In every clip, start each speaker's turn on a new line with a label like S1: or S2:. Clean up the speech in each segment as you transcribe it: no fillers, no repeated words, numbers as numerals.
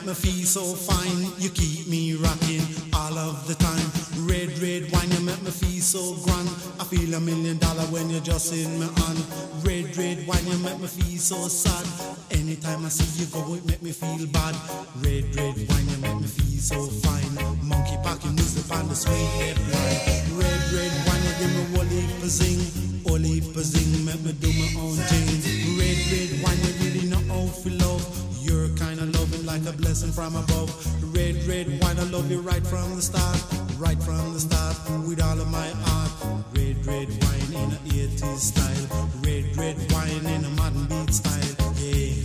S1: make me feel so fine. You keep me rocking all of the time. Red, red wine, you make me feel so grand. I feel $1 million when you're just in my hand. Red, red wine, you make me feel so sad. Anytime I see you go, it make me feel bad. Red, red wine, you make me feel so fine. Monkey packing music on the sweet red line. Red, red wine, you give me whole heap of zing. Whole heap of zing, make me do my own thing. Red, red wine, you really know how to love. You're kind of loving like a blessing from above. Red, red wine, I love you right from the start. Right from the start, with all of my heart. Red, red wine in a 80s style. Red, red wine in a modern beat style. Yeah.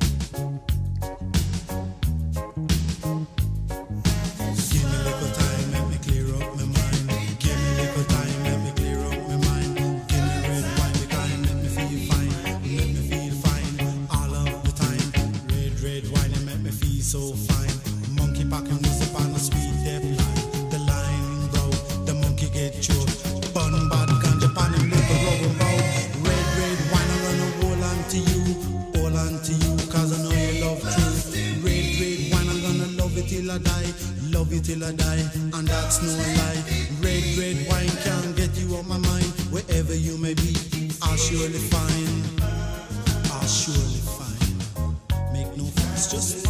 S1: Give me a little time, let me clear up my mind. Give me a little time, let me clear up my mind. Give me red wine, because let me feel fine. Let me feel fine all of the time. Red, red wine, it make me feel so fine. Monkey packing music on a sweet death line. The line broke, the monkey get choked. Bun bad ganja pan him look a rubber bout. Red, red wine, I'm gonna hold on to you. Hold on to you, cause I know you love truth. Red, red wine, I'm gonna love it till I die. Love you till I die, and that's no lie. Red, red wine can't get you out my mind. Wherever you may be, I'll surely find. I'll surely find. Make no fuss, just